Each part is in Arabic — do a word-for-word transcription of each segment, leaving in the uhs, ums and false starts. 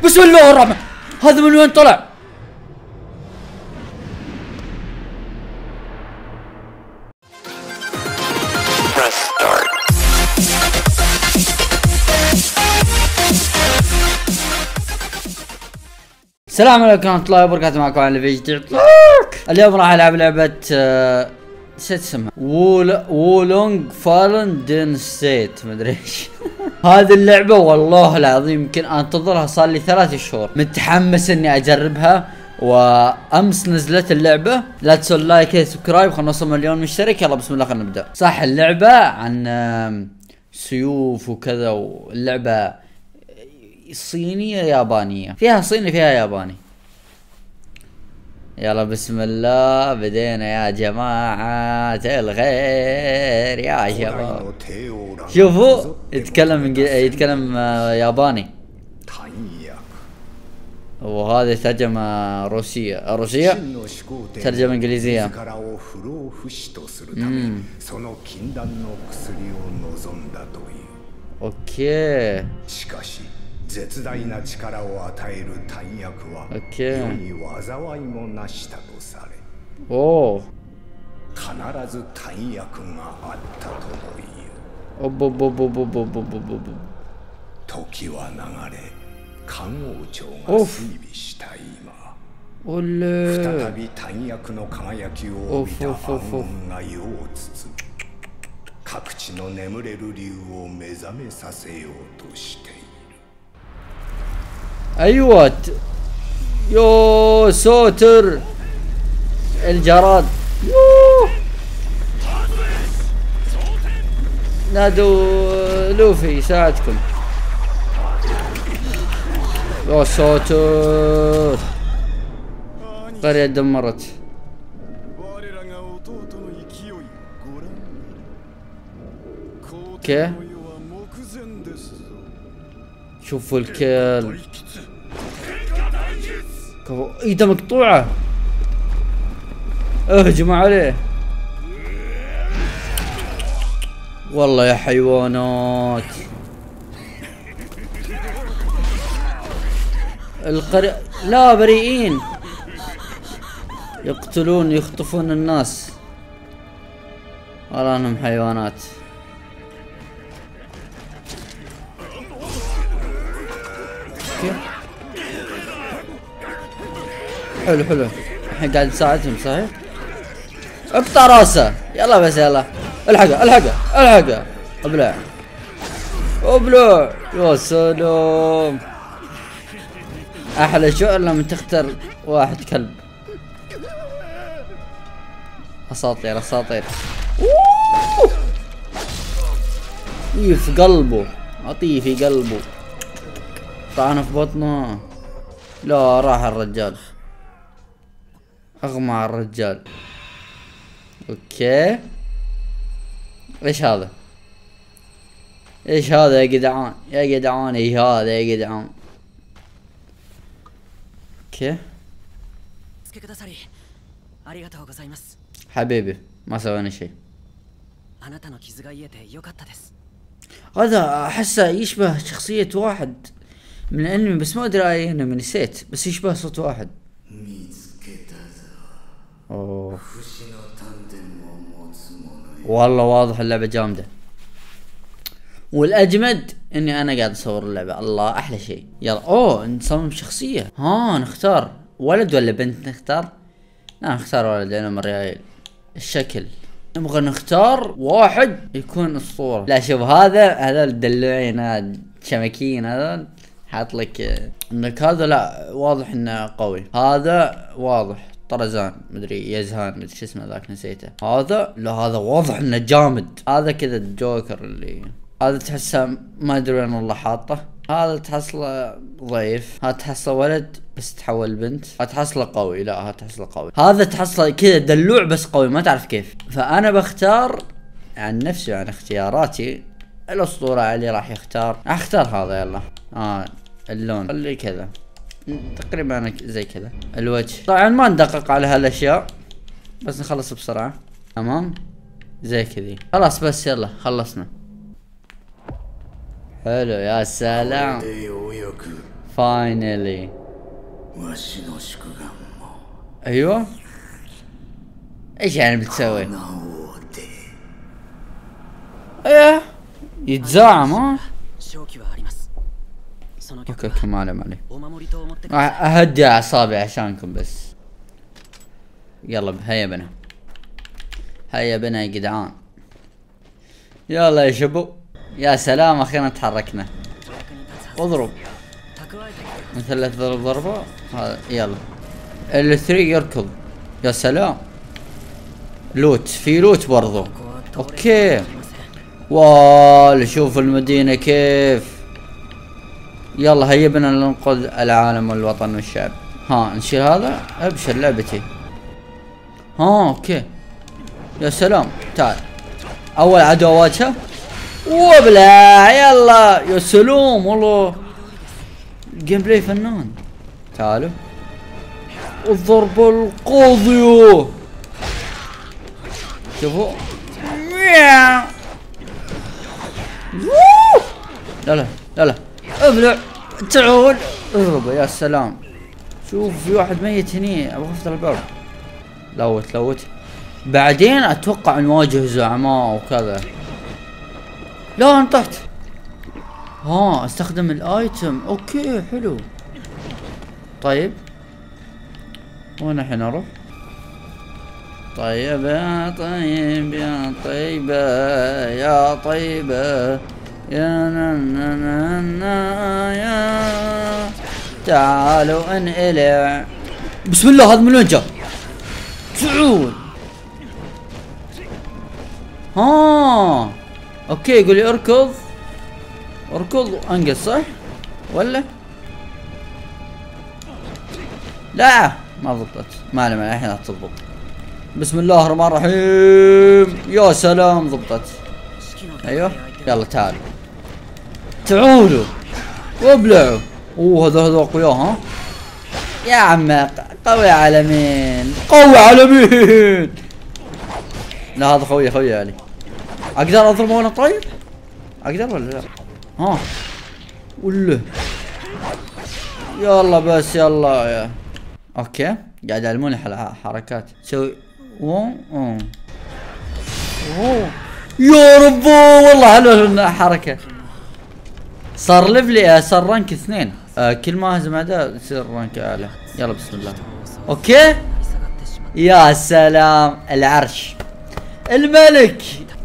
بسم الله الرحمن. هذا من وين طلع؟ السلام عليكم ورحمة الله وبركاته. معكم على فيديو جديد. اليوم راح العب لعبة نسيت اسمها وول وولونج فالن دين ستيت مدري ايش. هذه اللعبة والله العظيم يمكن انتظرها صار لي ثلاث شهور، متحمس اني اجربها، وامس نزلت اللعبة. لا تنسوا اللايك سبسكرايب، خلنا نوصل مليون مشترك. يلا بسم الله خلينا نبدا. صح اللعبة عن سيوف وكذا، واللعبة صينية يابانية، فيها صيني فيها ياباني. يلا بسم الله بدينا يا جماعة الخير يا شباب. شوفوا يتكلم يتكلم ياباني، وهذه ترجمة روسية روسية ترجمة انجليزية. امم اوكي 絶大な力を与える弾薬は世に災いもなしたとされ、必ず弾薬があったとも言う。時は流れ、漢王朝が整備した今、再び弾薬の輝きを帯びた暗雲が世を包み、各地の眠れる竜を目覚めさせようとしている。 ايوه يو سوتر الجراد. يوه نادوا لوفي يساعدكم. يو سوتر قرية دمرت. اوكي شوفوا الكلب ايده مقطوعة، اهجموا عليه. والله يا حيوانات القرية لا بريئين، يقتلون يخطفون الناس، والله انهم حيوانات. حلو حلو الحين قاعد نساعدهم صحيح. اقطع راسه يلا بس يلا الحقه الحقه الحقه. ابلع ابلع يا سلام. احلى شعور لما تختار واحد كلب. اساطير اساطير. ايه في قلبه، اعطيه في قلبه، طعنه في بطنه. لا راح الرجال، اغمى على الرجال. اوكي ايش هذا؟ ايش هذا يا جدعان؟ يا جدعان ايش هذا يا جدعان؟ اوكي حبيبي ما سوينا شيء. هذا احسه يشبه شخصية واحد من الانمي، بس ما ادري اي انمي نسيت، بس يشبه صوت واحد. أوه. والله واضح اللعبة جامدة، والاجمد اني انا قاعد اصور اللعبة. الله احلى شيء. يلا اوه نصمم شخصية. ها نختار ولد ولا بنت؟ نختار لا نختار ولد لانه مريايل. الشكل نبغى نختار واحد يكون اسطورة. لا شوف هذا هذا الدلوعين هذا شمكين هذا حاط لك انك هذا لا واضح انه قوي. هذا واضح طرزان مدري يزهان مدري شو اسمه ذاك نسيته. هذا لا هذا واضح انه جامد. هذا كذا الجوكر اللي هذا تحسه ما ادري وين والله حاطه. هذا تحصله ضعيف، هذا تحصله ولد بس تحول بنت، هذا تحصله قوي، لا هذا تحصله قوي، هذا تحصله كذا دلوع بس قوي ما تعرف كيف. فانا بختار عن نفسي عن اختياراتي الاسطورة علي راح يختار. اختار هذا يلا. اه اللون خليه كذا تقريبا انا زي كذا. الوجه طبعا ما ندقق على هالاشياء بس نخلص بسرعة. تمام زي كذي خلاص بس يلا خلصنا. حلو يا سلام. فاينلي. ايوه ايش يعني بتسوي؟ ايه يتزاعم. ها اوكي اوكي ما عليه ما عليه. اهدي اعصابي عشانكم بس. يلا هيا بنا هيا بنا يا جدعان. يلا يا شبو. يا سلام اخيرا تحركنا. اضرب مثل تضرب ضربة. هذا يلا الثري يركض. يا سلام. لوت في لوت برضو. اوكي وال شوف المدينة كيف. يلا هيا بنا ننقذ العالم والوطن والشعب. ها نشيل هذا. ابشر لعبتي. ها اوكي يا سلام. تعال اول عدو واجهه وبلا. يلا يا سلام والله جيم بلاي فنان. تعالوا الضرب القاضي. شوفوا لا لا لا لا ابلع. تعال اضربه. يا سلام. شوف في واحد ميت هني. ابغى افتح الباب. لوت لوت. بعدين اتوقع نواجه زعماء وكذا. لا انطحت. ها استخدم الايتم. اوكي حلو. طيب وين الحين اروح؟ طيب يا طيب يا طيبة يا طيبة يا نانا يا تعالوا انقلع. بسم الله. هذا من وين جاء؟ تعال. ها اوكي يقول لي اركض اركض انقذ صح ولا لا؟ ما ضبطت. ما عليه الحين هتضبط. بسم الله الرحمن الرحيم. يا سلام ضبطت. ايوه يلا تعالوا تعالوا وابلعوا. اوه هذا هذا اقوياء. ها يا عم قوي على مين؟ قوي على مين؟ لا هذا خوي خوي علي. اقدر اضربه وانا طاير؟ اقدر ولا لا؟ ها ولا يلا بس يلا يا. اوكي قاعد يعلموني حركات. سوي اوه اوه اوه يا ربو والله حلوه الحركه. صار ليفلي. صار رانك اثنين. آه كل ما اهزم اعداء يصير رانك اعلى. يلا بسم الله. اوكي يا سلام. العرش الملك.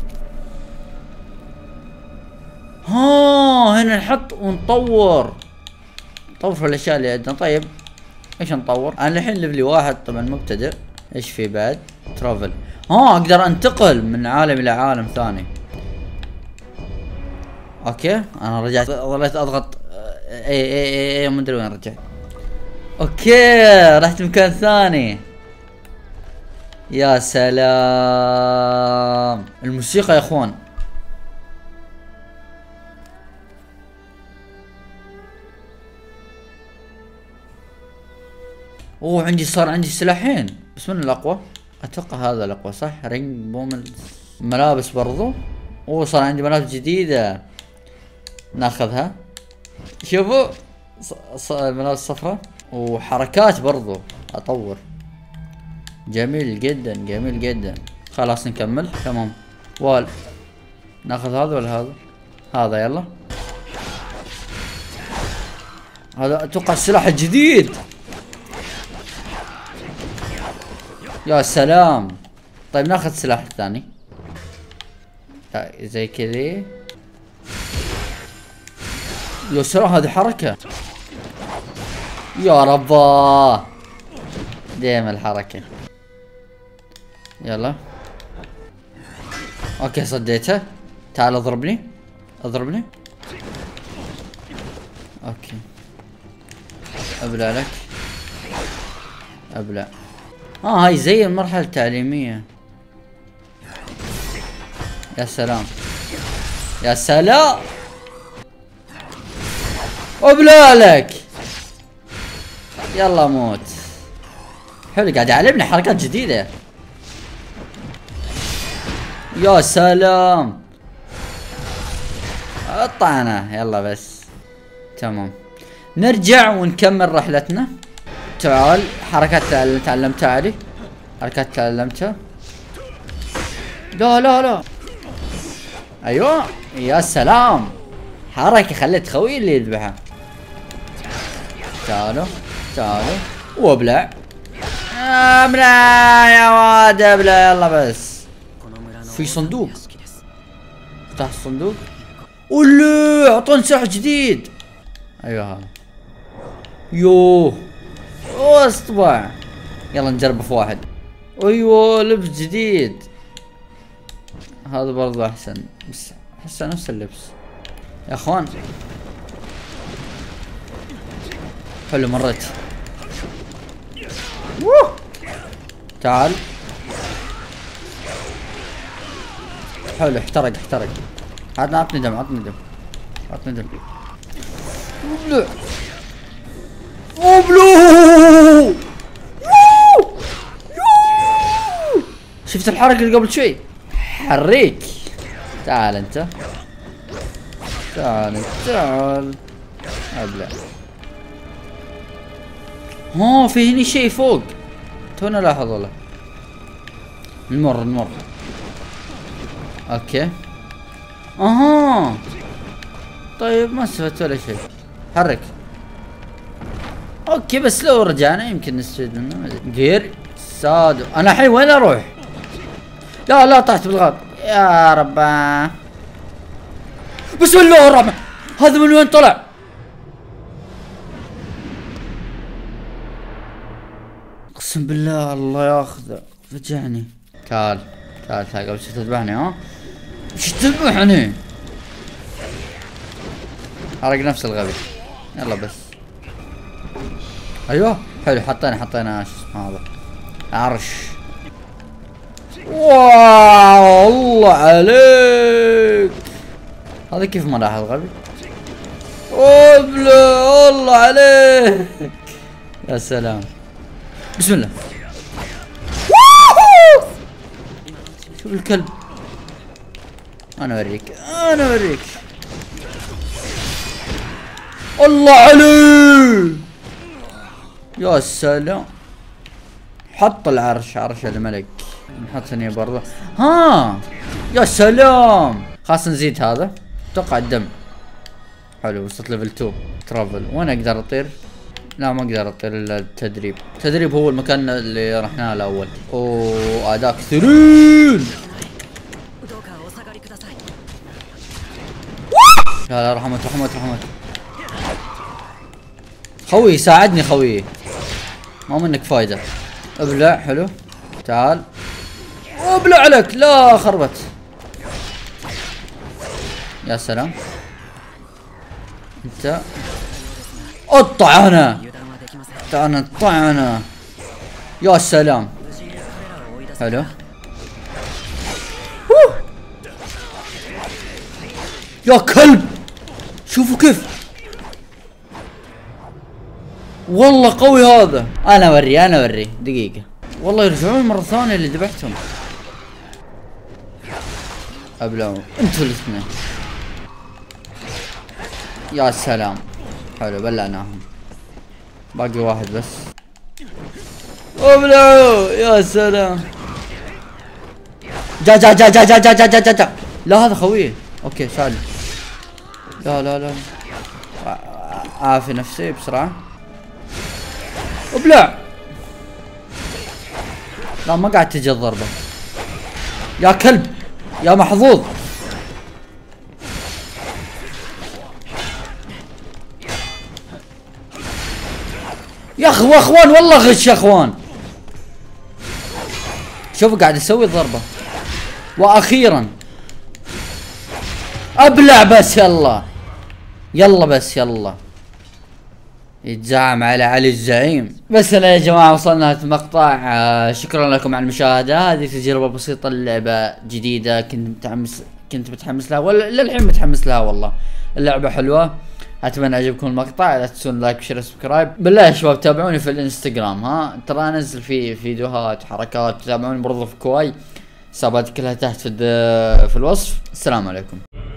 ها هنا نحط ونطور. نطور في الاشياء اللي عندنا. طيب ايش نطور؟ انا الحين ليفلي واحد طبعا مبتدئ. ايش في بعد؟ ترافل. ها اقدر انتقل من عالم الى عالم ثاني. اوكي انا رجعت ظليت اضغط اي اي اي, أي ما ادري وين رجعت. اوكي رحت مكان ثاني. يا سلام. الموسيقى يا اخوان. اوه عندي صار عندي سلاحين. بس من الاقوى؟ اتوقع هذا الاقوى صح؟ رينج بوم. ملابس برضو. اوه صار عندي ملابس جديدة ناخذها. شوفوا الملابس الصفراء وحركات برضو اطور. جميل جدا جميل جدا. خلاص نكمل. تمام وال ناخذ هذا ولا هذا؟ هذا يلا. هذا اتوقع السلاح الجديد. يا سلام. طيب ناخذ السلاح الثاني زي كذي. يا سلام هذه حركة. يا رباه ديم الحركة. يلا اوكي صديته. تعال اضربني اضربني. اوكي ابلع لك ابلع. اه هاي زي المرحلة التعليمية. يا سلام يا سلام. ابلع لك. يلا موت. حلو قاعد يعلمني حركات جديدة. يا سلام. الطعنة يلا بس. تمام نرجع ونكمل رحلتنا. تعال حركات اللي تعلمتها علي، حركات تعلمتها. لا لا لا ايوه يا سلام، حركة خليت خوي اللي يذبحها. تعالوا تعالوا وابلع ابلع يا واد ابلع، يلا بس. في صندوق، افتح الصندوق. ولا اعطوني سلاح جديد. ايوه هذا. يوه اصطبع. يلا نجربه في واحد. ايوه لبس جديد، هذا برضه احسن، بس احسه نفس اللبس يا اخوان. حلو مريت. ووه. تعال. حلو احترق احترق. عطني عطني دم عطني دم عطني دم. ابلع ابلع. شفت الحركة اللي قبل شوي؟ حريك. تعال انت تعال تعال ابلع. ها في هني شيء فوق تونا لاحظ. والله نمر نمر. اوكي اها طيب ما استفدت ولا شيء. حرك. اوكي بس لو رجعنا يمكن نستفيد منه. جير سادو. انا الحين وين اروح؟ لا لا طحت بالغلط يا رب. بسم الله الرحمن. هذا من وين طلع؟ اقسم بالله الله ياخذه فجعني. تعال تعال تعال قبل شي تذبحني. ها ايش تذبحني؟ حرق نفس الغبي. يلا بس. ايوه حلو حطينا حطينا شو اسمه هذا عرش. واو الله عليك. هذا كيف ما لاحظ غبي. ابلا الله عليك يا سلام. بسم الله. شوف الكلب. انا اوريك انا اوريك. الله عليك يا سلام. حط العرش عرش الملك. نحط ثانية برضه. ها يا سلام. خلاص نزيد هذا. اتوقع الدم. حلو وصلت ليفل اثنين. ترافل. وين اقدر اطير؟ لا ما اقدر اطير الا التدريب. التدريب هو المكان اللي رحناه الاول. اوه اعداء كثيرين. لا لا رحمت رحمت رحمت. خوي ساعدني خوي، ما منك فايدة. ابلع. حلو تعال ابلع عليك. لا خربت. يا سلام. انت الطعنة تعال الطعنة. يا سلام. حلو. يا كلب شوفوا كيف. والله قوي هذا. انا اوري انا اوري دقيقة. والله يرجعون مرة ثانية اللي ذبحتهم. ابلعوا انتوا الاثنين. يا سلام. حلو بلعناهم. باقي واحد بس. ابلعوا يا سلام. جا جا جا جا جا جا جا جا جا. لا هذا خويه. اوكي سالم. لا لا لا عافي نفسي بسرعة. ابلع. لا ما قاعد تجي الضربة يا كلب يا محظوظ. يا اخو اخوان والله غش يا اخوان. شوفوا قاعد يسوي الضربة. واخيرا ابلع بس. يلا يلا بس يلا. يتزعم على علي الزعيم. بس انا يا جماعه وصلنا المقطع. آه شكرا لكم على المشاهده. هذه تجربه بسيطه، اللعبه جديده كنت متحمس كنت متحمس لها ولا للحين متحمس لها. والله اللعبه حلوه. اتمنى عجبكم المقطع. لا تنسون لايك وشير وسبسكرايب. بالله يا شباب تابعوني في الانستغرام. ها ترى انزل في فيديوهات وحركات. تابعوني برضو في كواي. حساباتي كلها تحت في في الوصف. السلام عليكم.